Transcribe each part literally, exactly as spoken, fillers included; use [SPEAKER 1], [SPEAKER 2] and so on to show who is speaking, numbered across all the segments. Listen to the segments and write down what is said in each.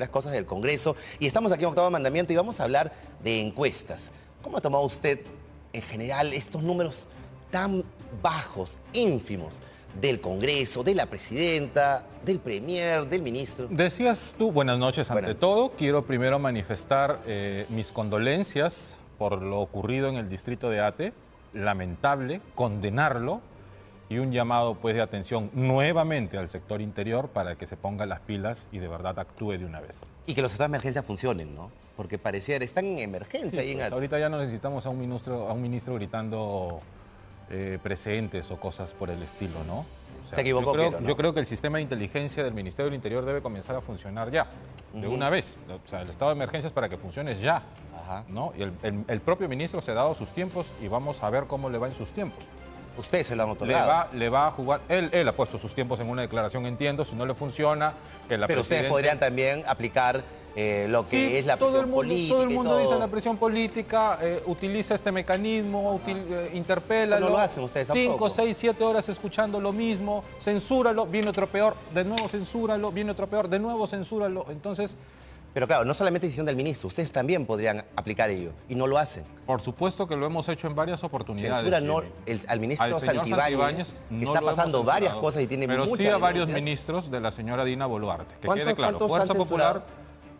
[SPEAKER 1] varias cosas del Congreso. Y estamos aquí en Octavo Mandamiento y vamos a hablar de encuestas. ¿Cómo ha tomado usted en general estos números tan bajos, ínfimos, del Congreso, de la presidenta, del premier, del ministro?
[SPEAKER 2] Decías tú, buenas noches ante
[SPEAKER 1] Buenas.
[SPEAKER 2] todo. Quiero primero manifestar eh, mis condolencias por lo ocurrido en el distrito de Ate. Lamentable, condenarlo y un llamado pues de atención nuevamente al sector interior para que se ponga las pilas y de verdad actúe de una vez.
[SPEAKER 1] Y que los estados de emergencia funcionen, ¿no? Porque pareciera, están en emergencia.
[SPEAKER 2] Sí,
[SPEAKER 1] ahí en
[SPEAKER 2] pues,
[SPEAKER 1] Ate.
[SPEAKER 2] ahorita ya no necesitamos a un ministro, a un ministro gritando eh, presentes o cosas por el estilo, ¿no? O sea,
[SPEAKER 1] Se equivocó,
[SPEAKER 2] yo creo,
[SPEAKER 1] Piero, ¿no?
[SPEAKER 2] yo creo que el sistema de inteligencia del Ministerio del Interior debe comenzar a funcionar ya, de
[SPEAKER 1] Ujú.
[SPEAKER 2] una vez. O sea, el estado de emergencia es para que funcione ya,
[SPEAKER 1] Ajá.
[SPEAKER 2] ¿no? Y el, el- el propio ministro se ha dado sus tiempos y vamos a ver cómo le va en sus tiempos.
[SPEAKER 1] Ustedes se lo han
[SPEAKER 2] Le
[SPEAKER 1] otorgado.
[SPEAKER 2] va, le va a jugar, él, él ha puesto sus tiempos en una declaración, entiendo, si no le funciona, que la
[SPEAKER 1] Pero ustedes
[SPEAKER 2] presidenta-
[SPEAKER 1] podrían también aplicar eh, lo que
[SPEAKER 2] Sí,
[SPEAKER 1] es la
[SPEAKER 2] todo
[SPEAKER 1] presión
[SPEAKER 2] el mundo,
[SPEAKER 1] política
[SPEAKER 2] todo el
[SPEAKER 1] y
[SPEAKER 2] mundo
[SPEAKER 1] todo.
[SPEAKER 2] dice la presión política, eh, utiliza este mecanismo, util, eh, interpélalo.
[SPEAKER 1] No lo hacen ustedes
[SPEAKER 2] Cinco,
[SPEAKER 1] tampoco.
[SPEAKER 2] seis, siete horas escuchando lo mismo, censúralo, viene otro peor, de nuevo censúralo, viene otro peor, de nuevo censúralo. Entonces,
[SPEAKER 1] Pero claro, no solamente decisión del ministro, ustedes también podrían aplicar ello y no lo hacen.
[SPEAKER 2] por supuesto que lo hemos hecho en varias oportunidades.
[SPEAKER 1] Censura no,
[SPEAKER 2] Jimmy.
[SPEAKER 1] el- al ministro
[SPEAKER 2] Al señor
[SPEAKER 1] Santibáñez,
[SPEAKER 2] Santibáñez
[SPEAKER 1] que
[SPEAKER 2] no
[SPEAKER 1] está
[SPEAKER 2] lo hemos
[SPEAKER 1] pasando varias
[SPEAKER 2] censurado,
[SPEAKER 1] cosas y tiene
[SPEAKER 2] pero
[SPEAKER 1] muchas
[SPEAKER 2] sí a varios
[SPEAKER 1] denuncias.
[SPEAKER 2] ministros de la señora Dina Boluarte. Que
[SPEAKER 1] ¿Cuántos-
[SPEAKER 2] quede claro,
[SPEAKER 1] cuántos
[SPEAKER 2] Fuerza
[SPEAKER 1] han
[SPEAKER 2] Popular,
[SPEAKER 1] censurado?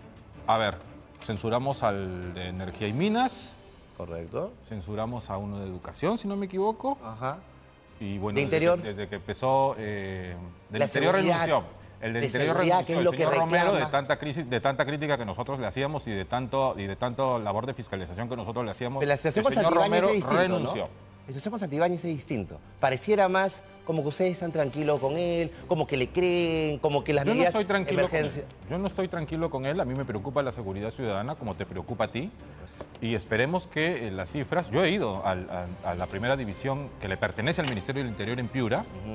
[SPEAKER 2] a ver, censuramos al de Energía y Minas,
[SPEAKER 1] Correcto.
[SPEAKER 2] censuramos a uno de Educación, si no me equivoco.
[SPEAKER 1] Ajá.
[SPEAKER 2] Y bueno,
[SPEAKER 1] ¿De
[SPEAKER 2] desde
[SPEAKER 1] interior?
[SPEAKER 2] que- Desde, que empezó, eh, del
[SPEAKER 1] La
[SPEAKER 2] interior
[SPEAKER 1] seguridad,
[SPEAKER 2] renunció. El del
[SPEAKER 1] de
[SPEAKER 2] interior
[SPEAKER 1] seguridad,
[SPEAKER 2] renunció.
[SPEAKER 1] que es
[SPEAKER 2] El
[SPEAKER 1] lo que
[SPEAKER 2] señor Romero, de
[SPEAKER 1] reclama.
[SPEAKER 2] tanta crisis, de tanta crítica que nosotros le hacíamos y de tanto y de tanto labor de fiscalización que nosotros le hacíamos,
[SPEAKER 1] Pero la situación
[SPEAKER 2] el
[SPEAKER 1] con
[SPEAKER 2] señor
[SPEAKER 1] Santibáñez
[SPEAKER 2] Romero
[SPEAKER 1] es distinto,
[SPEAKER 2] renunció.
[SPEAKER 1] ¿no? La situación con Santibáñez es distinto. Pareciera más como que ustedes están tranquilos con él, como que le creen, como que las
[SPEAKER 2] Yo no
[SPEAKER 1] medidas
[SPEAKER 2] estoy
[SPEAKER 1] de
[SPEAKER 2] tranquilo con él.
[SPEAKER 1] emergencia...
[SPEAKER 2] Yo no estoy tranquilo con él. A mí me preocupa la seguridad ciudadana como te preocupa a ti. Y esperemos que eh, las cifras... Yo he ido al- a, a la primera división que le pertenece al Ministerio del Interior en Piura.
[SPEAKER 1] Ujú.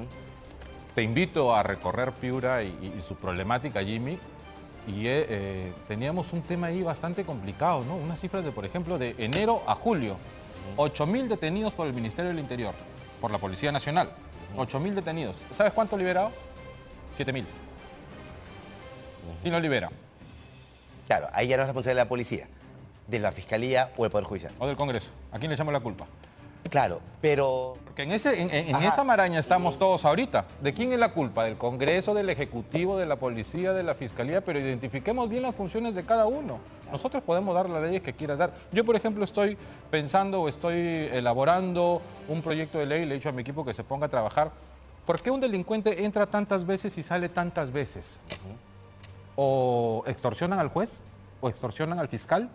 [SPEAKER 2] Te invito a recorrer Piura y, y- y su problemática, Jimmy. Y eh, eh, teníamos un tema ahí bastante complicado, ¿no? Unas cifras de, por ejemplo, de enero a julio. ocho mil detenidos por el Ministerio del Interior, por la Policía Nacional. ocho mil detenidos. ¿Sabes cuánto liberado? siete mil. Y no libera.
[SPEAKER 1] Claro, ahí ya no es responsabilidad de la policía, de la fiscalía o del Poder Judicial.
[SPEAKER 2] O del Congreso. ¿A quién le echamos la culpa?
[SPEAKER 1] Claro, pero...
[SPEAKER 2] Porque en, ese, en, en
[SPEAKER 1] Ajá.
[SPEAKER 2] esa maraña estamos todos ahorita. ¿De quién es la culpa? Del Congreso, del Ejecutivo, de la Policía, de la Fiscalía, pero identifiquemos bien las funciones de cada uno. Nosotros podemos dar las leyes que quieras dar. Yo, por ejemplo, estoy pensando o estoy elaborando un proyecto de ley, le he dicho a mi equipo que se ponga a trabajar. ¿Por qué un delincuente entra tantas veces y sale tantas veces? O extorsionan al juez, o extorsionan al fiscal,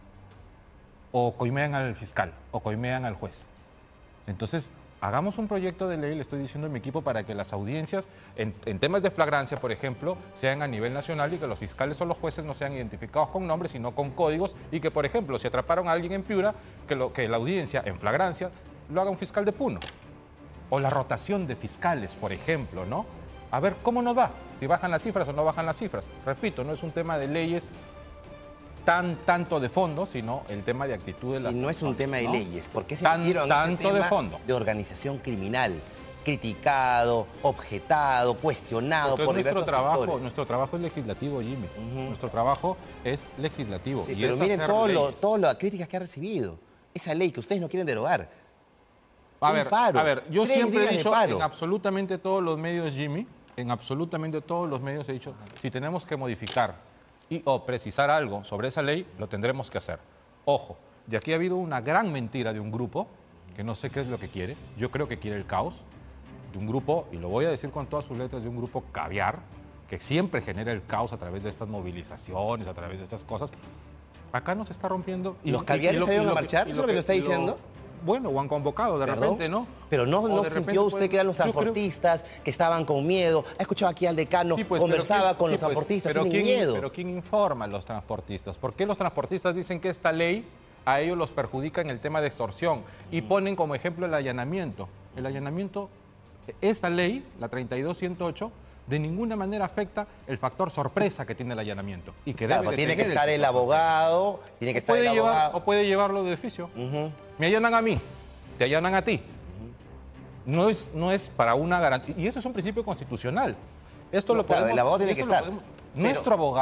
[SPEAKER 2] o coimean al fiscal, o coimean al juez. Entonces, hagamos un proyecto de ley, le estoy diciendo a mi equipo, para que las audiencias, en, en temas de flagrancia, por ejemplo, sean a nivel nacional y que los fiscales o los jueces no sean identificados con nombres, sino con códigos, y que, por ejemplo, si atraparon a alguien en Piura, que, lo, que la audiencia, en flagrancia, lo haga un fiscal de Puno. O la rotación de fiscales, por ejemplo, ¿no? A ver cómo nos va, si bajan las cifras o no bajan las cifras. Repito, no es un tema de leyes tan tanto de fondo, sino el tema de actitud de
[SPEAKER 1] Si
[SPEAKER 2] las
[SPEAKER 1] no es un
[SPEAKER 2] personas,
[SPEAKER 1] tema de
[SPEAKER 2] ¿no?
[SPEAKER 1] leyes, ¿por qué se
[SPEAKER 2] Tan-
[SPEAKER 1] metieron en
[SPEAKER 2] tanto
[SPEAKER 1] este
[SPEAKER 2] de
[SPEAKER 1] tema
[SPEAKER 2] fondo.
[SPEAKER 1] de organización criminal? Criticado, objetado, cuestionado
[SPEAKER 2] Porque
[SPEAKER 1] por
[SPEAKER 2] nuestro
[SPEAKER 1] diversos
[SPEAKER 2] trabajo,
[SPEAKER 1] sectores.
[SPEAKER 2] nuestro trabajo es legislativo, Jimmy.
[SPEAKER 1] Ujú.
[SPEAKER 2] Nuestro trabajo es legislativo.
[SPEAKER 1] Sí,
[SPEAKER 2] y
[SPEAKER 1] pero
[SPEAKER 2] es
[SPEAKER 1] miren
[SPEAKER 2] hacer
[SPEAKER 1] todo lo-
[SPEAKER 2] leyes.
[SPEAKER 1] todas las críticas que ha recibido. Esa ley que ustedes no quieren derogar.
[SPEAKER 2] A
[SPEAKER 1] un
[SPEAKER 2] ver,
[SPEAKER 1] paro,
[SPEAKER 2] a ver, yo
[SPEAKER 1] tres
[SPEAKER 2] siempre he
[SPEAKER 1] días de
[SPEAKER 2] dicho
[SPEAKER 1] paro.
[SPEAKER 2] en absolutamente todos los medios, Jimmy, en absolutamente todos los medios he dicho, si tenemos que modificar y o precisar algo sobre esa ley, lo tendremos que hacer. Ojo, de aquí ha habido una gran mentira de un grupo, que no sé qué es lo que quiere, yo creo que quiere el caos, de un grupo, y lo voy a decir con todas sus letras, de un grupo caviar, que siempre genera el caos a través de estas movilizaciones, a través de estas cosas. Acá nos está rompiendo...
[SPEAKER 1] ¿Los caviares
[SPEAKER 2] lo-
[SPEAKER 1] salieron
[SPEAKER 2] lo
[SPEAKER 1] a marchar?
[SPEAKER 2] y
[SPEAKER 1] ¿Eso es lo que me está
[SPEAKER 2] y
[SPEAKER 1] diciendo?
[SPEAKER 2] Bueno, o han convocado de
[SPEAKER 1] ¿Perdón?
[SPEAKER 2] repente, ¿no?
[SPEAKER 1] Pero no,
[SPEAKER 2] O
[SPEAKER 1] no
[SPEAKER 2] de
[SPEAKER 1] sintió
[SPEAKER 2] repente
[SPEAKER 1] usted
[SPEAKER 2] puede-
[SPEAKER 1] que eran los
[SPEAKER 2] yo creo-
[SPEAKER 1] transportistas, que estaban con miedo. Ha escuchado aquí al decano,
[SPEAKER 2] Sí, pues,
[SPEAKER 1] conversaba
[SPEAKER 2] pero ¿quién-
[SPEAKER 1] con
[SPEAKER 2] sí,
[SPEAKER 1] los
[SPEAKER 2] pues,
[SPEAKER 1] transportistas,
[SPEAKER 2] pero
[SPEAKER 1] tienen
[SPEAKER 2] ¿quién-
[SPEAKER 1] miedo.
[SPEAKER 2] Pero ¿quién informa a los transportistas? ¿Por qué los transportistas dicen que esta ley a ellos los perjudica en el tema de extorsión? Y ponen como ejemplo el allanamiento. El allanamiento, esta ley, la treinta y dos ciento ocho, de ninguna manera afecta el factor sorpresa que tiene el allanamiento. Y que
[SPEAKER 1] Claro,
[SPEAKER 2] debe de
[SPEAKER 1] tiene que
[SPEAKER 2] tener
[SPEAKER 1] estar el
[SPEAKER 2] factor sorpresa.
[SPEAKER 1] abogado, tiene que
[SPEAKER 2] O
[SPEAKER 1] estar el
[SPEAKER 2] puede, llevar,
[SPEAKER 1] abogado.
[SPEAKER 2] o puede llevarlo de oficio.
[SPEAKER 1] Ujú.
[SPEAKER 2] Me allanan a mí, te allanan a ti. No es, no es para una garantía. Y eso es un principio constitucional. Esto
[SPEAKER 1] No,
[SPEAKER 2] lo
[SPEAKER 1] claro,
[SPEAKER 2] podemos,
[SPEAKER 1] el abogado tiene
[SPEAKER 2] esto
[SPEAKER 1] que
[SPEAKER 2] lo
[SPEAKER 1] estar.
[SPEAKER 2] podemos-
[SPEAKER 1] Pero-
[SPEAKER 2] Nuestro abogado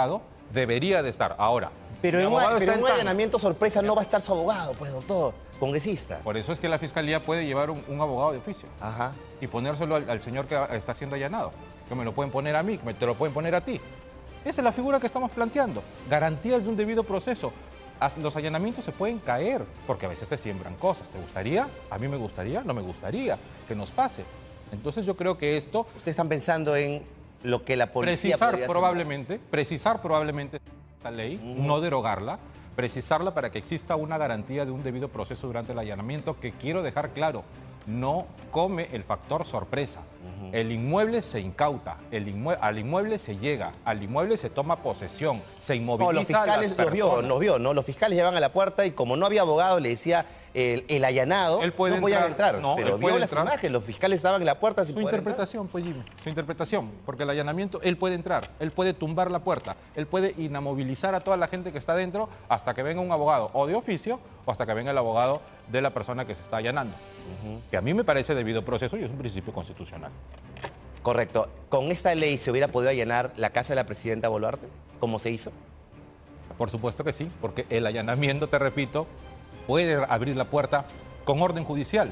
[SPEAKER 2] debería de estar. Ahora,
[SPEAKER 1] Pero
[SPEAKER 2] mi
[SPEAKER 1] en un,
[SPEAKER 2] abogado
[SPEAKER 1] pero
[SPEAKER 2] está
[SPEAKER 1] en
[SPEAKER 2] en
[SPEAKER 1] un
[SPEAKER 2] Tacna.
[SPEAKER 1] allanamiento sorpresa no va a estar su abogado, pues, doctor, congresista.
[SPEAKER 2] Por eso es que la Fiscalía puede llevar un, un abogado de oficio
[SPEAKER 1] Ajá.
[SPEAKER 2] y ponérselo al, al señor que está siendo allanado. Que me lo pueden poner a mí, que me, te lo pueden poner a ti. Esa es la figura que estamos planteando. Garantías de un debido proceso. As- Los allanamientos se pueden caer porque a veces te siembran cosas. ¿Te gustaría? A mí me gustaría, no me gustaría que nos pase. Entonces yo creo que esto,
[SPEAKER 1] Ustedes están pensando en lo que la policía
[SPEAKER 2] precisar
[SPEAKER 1] podría hacer.
[SPEAKER 2] probablemente, precisar probablemente esta ley,
[SPEAKER 1] Ujú.
[SPEAKER 2] no derogarla, precisarla para que exista una garantía de un debido proceso durante el allanamiento, que quiero dejar claro, no come el factor sorpresa. El inmueble se incauta, el inmue- al inmueble se llega, al inmueble se toma posesión, se inmoviliza
[SPEAKER 1] No, los fiscales
[SPEAKER 2] a las
[SPEAKER 1] los vio,
[SPEAKER 2] personas.
[SPEAKER 1] nos vio, ¿no? Los fiscales llevan a la puerta y como no había abogado, le decía el, el allanado,
[SPEAKER 2] Él puede
[SPEAKER 1] no podían
[SPEAKER 2] entrar,
[SPEAKER 1] entrar.
[SPEAKER 2] no,
[SPEAKER 1] pero
[SPEAKER 2] él
[SPEAKER 1] vio
[SPEAKER 2] puede
[SPEAKER 1] las
[SPEAKER 2] entrar.
[SPEAKER 1] imágenes, los fiscales estaban en la puerta sin
[SPEAKER 2] Su
[SPEAKER 1] poder entrar.
[SPEAKER 2] interpretación, pues Jimmy, su interpretación, porque el allanamiento, él puede entrar, él puede tumbar la puerta, él puede inamovilizar a toda la gente que está dentro hasta que venga un abogado o de oficio o hasta que venga el abogado de la persona que se está allanando. Que a mí me parece debido proceso y es un principio constitucional.
[SPEAKER 1] Correcto. ¿Con esta ley se hubiera podido allanar la casa de la presidenta Boluarte? ¿Cómo se hizo?
[SPEAKER 2] Por supuesto que sí, porque el allanamiento, te repito, puede abrir la puerta con orden judicial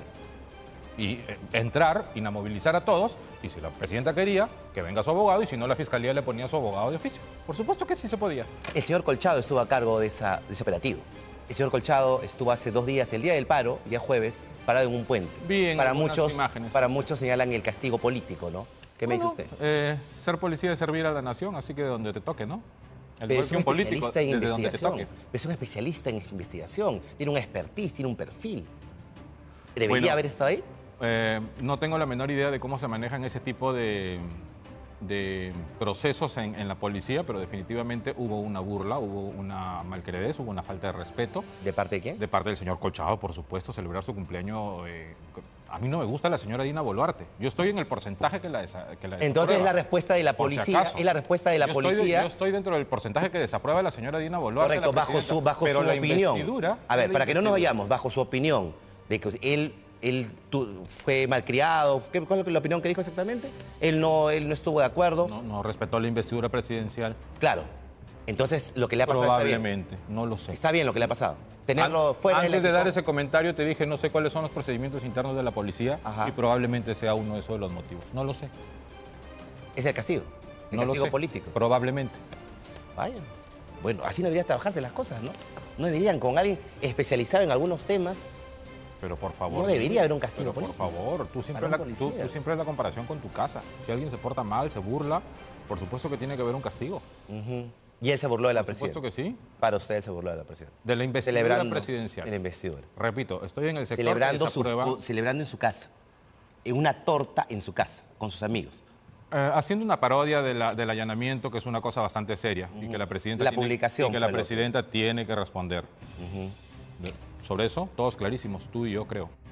[SPEAKER 2] y eh, entrar, inamovilizar a todos, y si la presidenta quería, que venga su abogado, y si no, la fiscalía le ponía a su abogado de oficio. Por supuesto que sí se podía.
[SPEAKER 1] El señor Colchado estuvo a cargo de, esa, de ese operativo. El señor Colchado estuvo hace dos días, el día del paro, día jueves, parado en un puente.
[SPEAKER 2] Vi en
[SPEAKER 1] para
[SPEAKER 2] algunas
[SPEAKER 1] muchos,
[SPEAKER 2] imágenes.
[SPEAKER 1] para muchos señalan el castigo político, ¿no? ¿Qué me dice
[SPEAKER 2] Bueno,
[SPEAKER 1] usted?
[SPEAKER 2] eh, ser policía es servir a la nación, así que donde te toque, ¿no? El
[SPEAKER 1] Pero
[SPEAKER 2] igual
[SPEAKER 1] es
[SPEAKER 2] que
[SPEAKER 1] un
[SPEAKER 2] un político,
[SPEAKER 1] especialista en
[SPEAKER 2] desde donde te
[SPEAKER 1] investigación.
[SPEAKER 2] toque.
[SPEAKER 1] Pero es un especialista en investigación. Tiene un expertise, tiene un perfil. ¿Debería
[SPEAKER 2] Bueno,
[SPEAKER 1] haber estado ahí?
[SPEAKER 2] Eh, no tengo la menor idea de cómo se manejan ese tipo de, de procesos en, en la policía, pero definitivamente hubo una burla, hubo una malcredez, hubo una falta de respeto
[SPEAKER 1] ¿De parte de quién?
[SPEAKER 2] de parte del señor Colchado, por supuesto, celebrar su cumpleaños. eh, a mí no me gusta la señora Dina Boluarte. Yo estoy en el porcentaje que la, desa, que la
[SPEAKER 1] Entonces es la
[SPEAKER 2] desaprueba.
[SPEAKER 1] respuesta de la
[SPEAKER 2] Por si
[SPEAKER 1] policía,
[SPEAKER 2] acaso.
[SPEAKER 1] es la respuesta de la
[SPEAKER 2] Yo estoy de-
[SPEAKER 1] policía.
[SPEAKER 2] yo estoy dentro del porcentaje que desaprueba la señora Dina Boluarte.
[SPEAKER 1] Correcto,
[SPEAKER 2] la
[SPEAKER 1] bajo
[SPEAKER 2] presidenta,
[SPEAKER 1] su, bajo
[SPEAKER 2] pero
[SPEAKER 1] su
[SPEAKER 2] la
[SPEAKER 1] opinión.
[SPEAKER 2] investidura
[SPEAKER 1] A ver,
[SPEAKER 2] es la
[SPEAKER 1] para que no nos
[SPEAKER 2] investidura.
[SPEAKER 1] vayamos, bajo su opinión, de que él, él tu- fue malcriado, ¿qué, ¿cuál es la opinión que dijo exactamente? Él no, él no estuvo de acuerdo.
[SPEAKER 2] No, no respetó la investidura presidencial.
[SPEAKER 1] Claro. Entonces, lo que le ha pasado está bien.
[SPEAKER 2] Probablemente, no lo sé.
[SPEAKER 1] Está bien lo que le ha pasado. Tenerlo
[SPEAKER 2] An-
[SPEAKER 1] fuera
[SPEAKER 2] Antes
[SPEAKER 1] de
[SPEAKER 2] de
[SPEAKER 1] la
[SPEAKER 2] dar ese comentario te dije, no sé cuáles son los procedimientos internos de la policía.
[SPEAKER 1] Ajá.
[SPEAKER 2] Y probablemente sea uno de esos los motivos. No lo sé.
[SPEAKER 1] Es el castigo. El
[SPEAKER 2] No lo
[SPEAKER 1] castigo
[SPEAKER 2] sé.
[SPEAKER 1] político.
[SPEAKER 2] Probablemente.
[SPEAKER 1] Vaya. Bueno, así no deberían trabajarse las cosas, ¿no? No deberían con alguien especializado en algunos temas.
[SPEAKER 2] Pero por favor.
[SPEAKER 1] No debería haber un castigo
[SPEAKER 2] pero por
[SPEAKER 1] político
[SPEAKER 2] favor, tú siempre,
[SPEAKER 1] para
[SPEAKER 2] la,
[SPEAKER 1] un
[SPEAKER 2] tú,
[SPEAKER 1] policía.
[SPEAKER 2] tú siempre es la comparación con tu casa. Si alguien se porta mal, se burla, por supuesto que tiene que haber un castigo.
[SPEAKER 1] Ujú. Y él se burló de la
[SPEAKER 2] Por supuesto
[SPEAKER 1] presidenta.
[SPEAKER 2] que sí.
[SPEAKER 1] Para usted él se burló de la presidenta.
[SPEAKER 2] De la investidura
[SPEAKER 1] Celebrando
[SPEAKER 2] presidencial.
[SPEAKER 1] de la investidura.
[SPEAKER 2] Repito, estoy en el sector
[SPEAKER 1] Celebrando,
[SPEAKER 2] que
[SPEAKER 1] su,
[SPEAKER 2] desaprueba,
[SPEAKER 1] celebrando en su casa. En una torta en su casa, con sus amigos.
[SPEAKER 2] eh, haciendo una parodia de la- del allanamiento, que es una cosa bastante seria, y que la presidenta,
[SPEAKER 1] La
[SPEAKER 2] tiene,
[SPEAKER 1] publicación
[SPEAKER 2] y que la
[SPEAKER 1] fue lo que-
[SPEAKER 2] presidenta tiene que responder. De- Sobre eso, todos clarísimos, tú y yo creo.